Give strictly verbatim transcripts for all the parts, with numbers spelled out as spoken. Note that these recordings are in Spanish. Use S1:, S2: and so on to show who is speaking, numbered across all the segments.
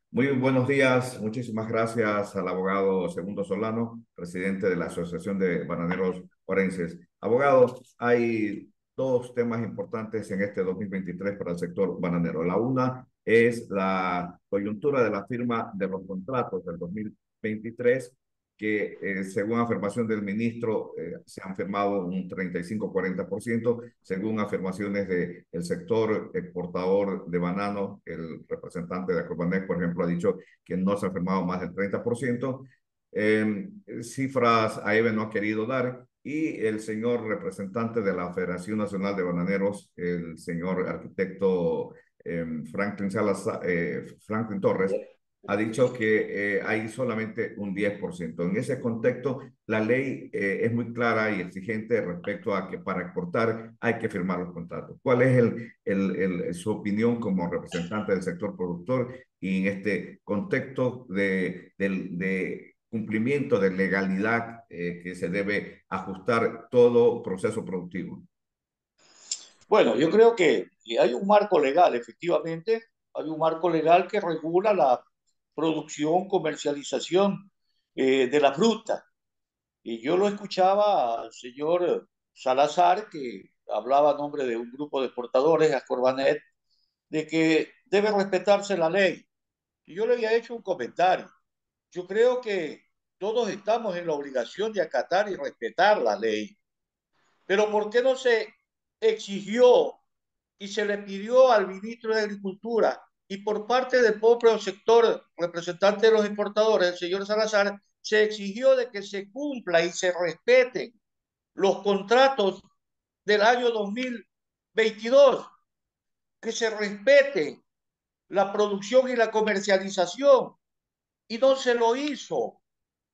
S1: Muy buenos días, muchísimas gracias al abogado Segundo Solano, presidente de la Asociación de Bananeros Forenses. Abogado, hay dos temas importantes en este dos mil veintitrés para el sector bananero. La una es la coyuntura de la firma de los contratos del dos mil veintitrés, que eh, según afirmación del ministro eh, se han firmado un treinta y cinco a cuarenta por ciento, según afirmaciones del sector exportador de banano, el representante de Agrobanec, por ejemplo, ha dicho que no se ha firmado más del treinta por ciento. Eh, cifras a AEBE no ha querido dar, y el señor representante de la Federación Nacional de Bananeros, el señor arquitecto eh, Franklin Salazar, eh, Franklin Torres, ha dicho que eh, hay solamente un diez por ciento. En ese contexto, la ley eh, es muy clara y exigente respecto a que para exportar hay que firmar los contratos. ¿Cuál es el, el, el, su opinión como representante del sector productor y en este contexto de, de, de cumplimiento de legalidad eh, que se debe ajustar todo proceso productivo?
S2: Bueno, yo creo que hay un marco legal, efectivamente, hay un marco legal que regula la producción, comercialización eh, de la fruta. Y yo lo escuchaba al señor Salazar, que hablaba a nombre de un grupo de exportadores, Ascorbanet, de que debe respetarse la ley. Y yo le había hecho un comentario. Yo creo que todos estamos en la obligación de acatar y respetar la ley. Pero ¿por qué no se exigió y se le pidió al ministro de Agricultura y por parte del propio sector representante de los exportadores, el señor Salazar, se exigió de que se cumpla y se respeten los contratos del año dos mil veintidós, que se respete la producción y la comercialización? Y no se lo hizo.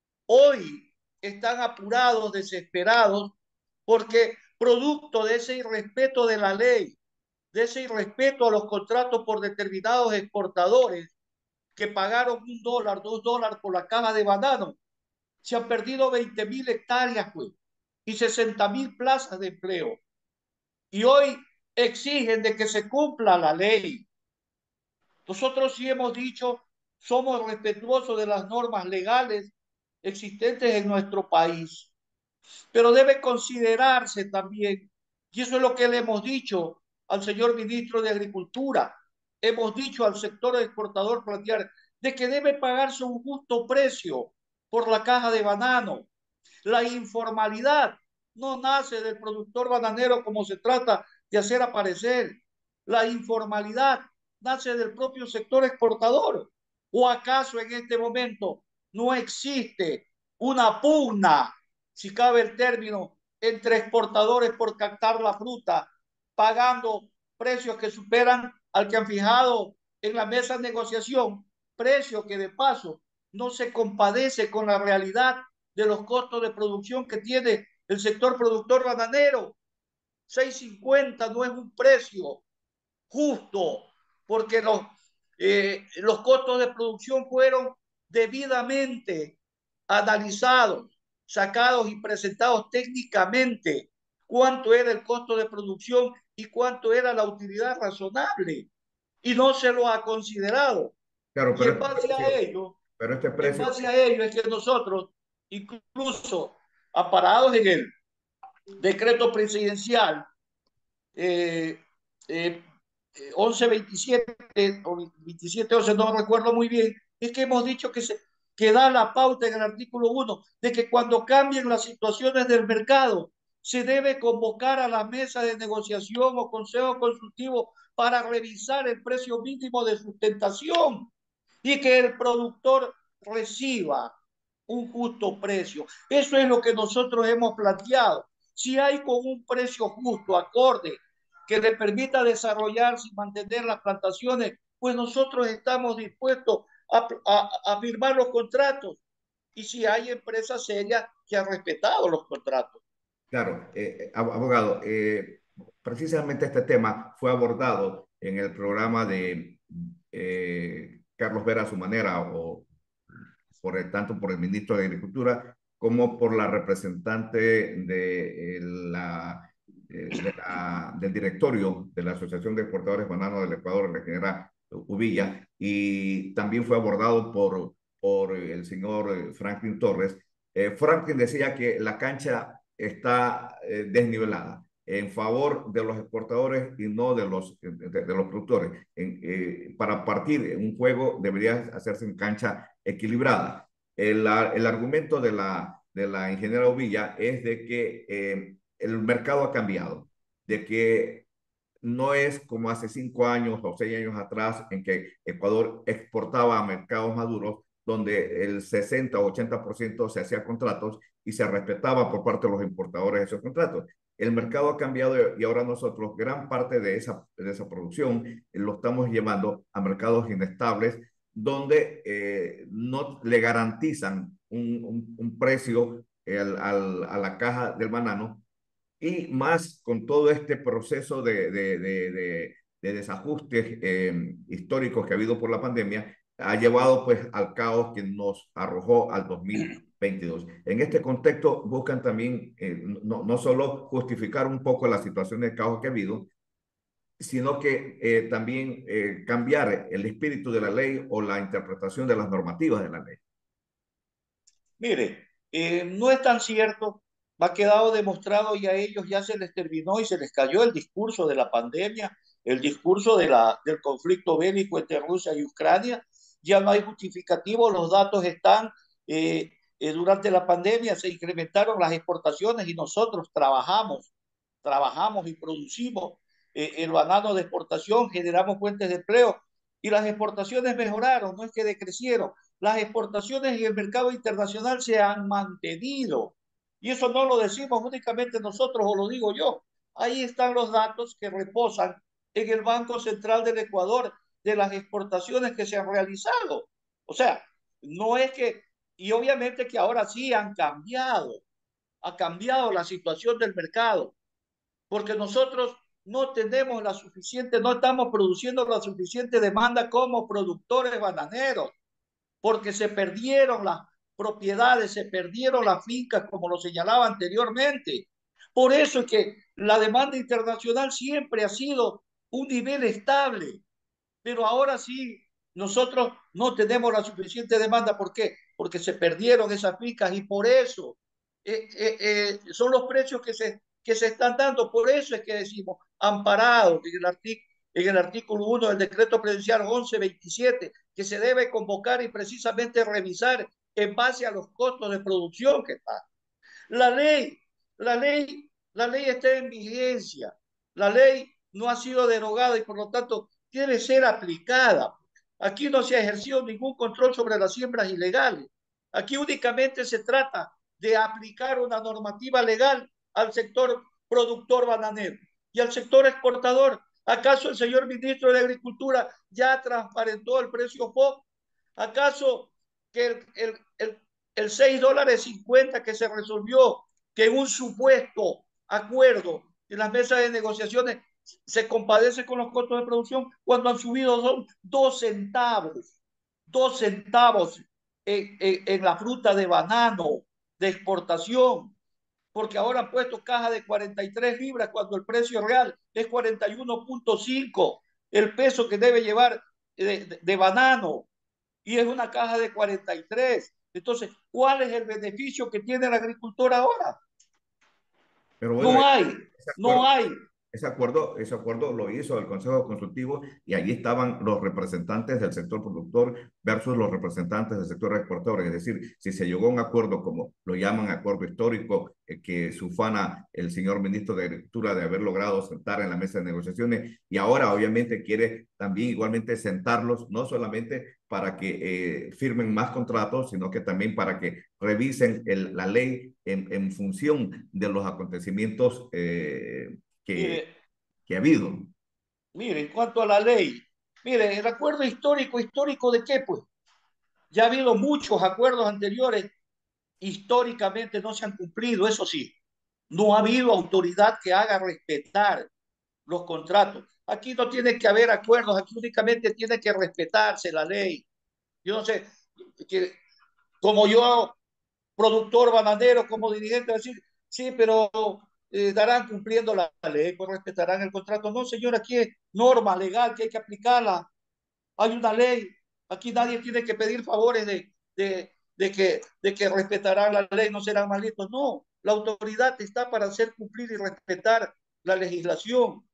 S2: Hoy están apurados, desesperados, porque producto de ese irrespeto de la ley, de ese irrespeto a los contratos por determinados exportadores que pagaron un dólar, dos dólares por la caja de banano, se han perdido veinte mil hectáreas, pues, y sesenta mil plazas de empleo. Y hoy exigen de que se cumpla la ley. Nosotros sí hemos dicho, somos respetuosos de las normas legales existentes en nuestro país, pero debe considerarse también, y eso es lo que le hemos dicho al señor ministro de Agricultura, hemos dicho al sector exportador plantear, de que debe pagarse un justo precio por la caja de banano. La informalidad no nace del productor bananero como se trata de hacer aparecer. La informalidad nace del propio sector exportador. ¿O acaso en este momento no existe una pugna, si cabe el término, entre exportadores por captar la fruta, pagando precios que superan al que han fijado en la mesa de negociación, precio que de paso no se compadece con la realidad de los costos de producción que tiene el sector productor bananero? seis cincuenta no es un precio justo, porque los, eh, los costos de producción fueron debidamente analizados, sacados y presentados técnicamente, cuánto era el costo de producción y cuánto era la utilidad razonable, y no se lo ha considerado.
S1: Claro,
S2: Y
S1: pero
S2: en
S1: este
S2: base a
S1: precio,
S2: ello,
S1: pero este
S2: en
S1: precio,
S2: base a ello es que nosotros, incluso aparados en el decreto presidencial eh, eh, once veintisiete o veintisiete once, no recuerdo muy bien, es que hemos dicho que, se, que da la pauta en el artículo uno de que cuando cambien las situaciones del mercado, se debe convocar a la mesa de negociación o consejo consultivo para revisar el precio mínimo de sustentación y que el productor reciba un justo precio. Eso es lo que nosotros hemos planteado. Si hay con un precio justo, acorde, que le permita desarrollarse y mantener las plantaciones, pues nosotros estamos dispuestos a, a, a firmar los contratos. Y si hay empresas serias que han respetado los contratos.
S1: claro, eh, abogado, eh, precisamente este tema fue abordado en el programa de eh, Carlos Vera a su manera, o por el, tanto por el ministro de Agricultura como por la representante de la, de la, del directorio de la Asociación de Exportadores Bananos del Ecuador, la ingeniera Uvilla, y también fue abordado por, por el señor Franklin Torres. Eh, Franklin decía que la cancha está eh, desnivelada en favor de los exportadores y no de los, de, de los productores. En, eh, para partir un juego debería hacerse en cancha equilibrada. El, el argumento de la, de la ingeniera Uvilla es de que eh, el mercado ha cambiado, de que no es como hace cinco años o seis años atrás en que Ecuador exportaba a mercados maduros donde el sesenta o ochenta por ciento se hacía contratos y se respetaba por parte de los importadores esos contratos. El mercado ha cambiado y ahora nosotros gran parte de esa, de esa producción lo estamos llevando a mercados inestables donde eh, no le garantizan un, un, un precio al, al, a la caja del banano y más con todo este proceso de, de, de, de, de desajustes eh, históricos que ha habido por la pandemia, ha llevado pues al caos que nos arrojó al dos mil veintidós. En este contexto buscan también eh, no, no solo justificar un poco la situación de caos que ha habido, sino que eh, también eh, cambiar el espíritu de la ley o la interpretación de las normativas de la ley.
S2: Mire, eh, no es tan cierto, ha quedado demostrado y a ellos ya se les terminó y se les cayó el discurso de la pandemia, el discurso de la, del conflicto bélico entre Rusia y Ucrania, ya no hay justificativo, los datos están, eh, eh, durante la pandemia se incrementaron las exportaciones y nosotros trabajamos, trabajamos y producimos eh, el banano de exportación, generamos fuentes de empleo y las exportaciones mejoraron, no es que decrecieron, las exportaciones en el mercado internacional se han mantenido. Y eso no lo decimos únicamente nosotros o lo digo yo. Ahí están los datos que reposan en el Banco Central del Ecuador de las exportaciones que se han realizado. O sea, no es que, y obviamente que ahora sí han cambiado, ha cambiado la situación del mercado, porque nosotros no tenemos la suficiente, no estamos produciendo la suficiente demanda como productores bananeros porque se perdieron las propiedades, se perdieron las fincas, como lo señalaba anteriormente. Por eso es que la demanda internacional siempre ha sido un nivel estable, pero ahora sí, nosotros no tenemos la suficiente demanda. ¿Por qué? Porque se perdieron esas fincas y por eso eh, eh, eh, son los precios que se, que se están dando. Por eso es que decimos, amparado en el artículo en el artículo uno del decreto presidencial once veintisiete, que se debe convocar y precisamente revisar en base a los costos de producción que está. La ley, la ley, la ley está en vigencia. La ley no ha sido derogada y por lo tanto debe ser aplicada. Aquí no se ha ejercido ningún control sobre las siembras ilegales. Aquí únicamente se trata de aplicar una normativa legal al sector productor bananero y al sector exportador. ¿Acaso el señor ministro de Agricultura ya transparentó el precio F O B? ¿Acaso que el, el, el, el seis dólares cincuenta que se resolvió, que en un supuesto acuerdo en las mesas de negociaciones se compadece con los costos de producción cuando han subido son dos centavos, dos centavos en, en, en la fruta de banano de exportación, porque ahora han puesto caja de cuarenta y tres libras cuando el precio real es cuarenta y uno punto cinco, el peso que debe llevar de, de, de banano, y es una caja de cuarenta y tres. Entonces, ¿cuál es el beneficio que tiene el agricultor ahora?
S1: Pero bueno,
S2: No hay,
S1: ese
S2: no
S1: acuerdo,
S2: hay.
S1: ese acuerdo, ese acuerdo lo hizo el Consejo Consultivo y allí estaban los representantes del sector productor versus los representantes del sector exportador. Es decir, si se llegó a un acuerdo, como lo llaman acuerdo histórico, eh, que se ufana el señor ministro de Agricultura de haber logrado sentar en la mesa de negociaciones y ahora obviamente quiere también igualmente sentarlos, no solamente para que eh, firmen más contratos, sino que también para que revisen el, la ley en, en función de los acontecimientos eh, que,
S2: Mire,
S1: que ha habido.
S2: mire, en cuanto a la ley, mire, el acuerdo histórico, histórico de qué, pues, ya ha habido muchos acuerdos anteriores, históricamente no se han cumplido, eso sí, no ha habido autoridad que haga respetar los contratos. Aquí no tiene que haber acuerdos, aquí únicamente tiene que respetarse la ley. Yo no sé, que, como yo, productor bananero, como dirigente, decir, sí, pero eh, darán cumpliendo la ley, pues respetarán el contrato. No, señor, aquí es norma legal que hay que aplicarla. hay una ley, aquí nadie tiene que pedir favores de, de, de, que, de que respetarán la ley, no serán malditos. No, la autoridad está para hacer cumplir y respetar la legislación.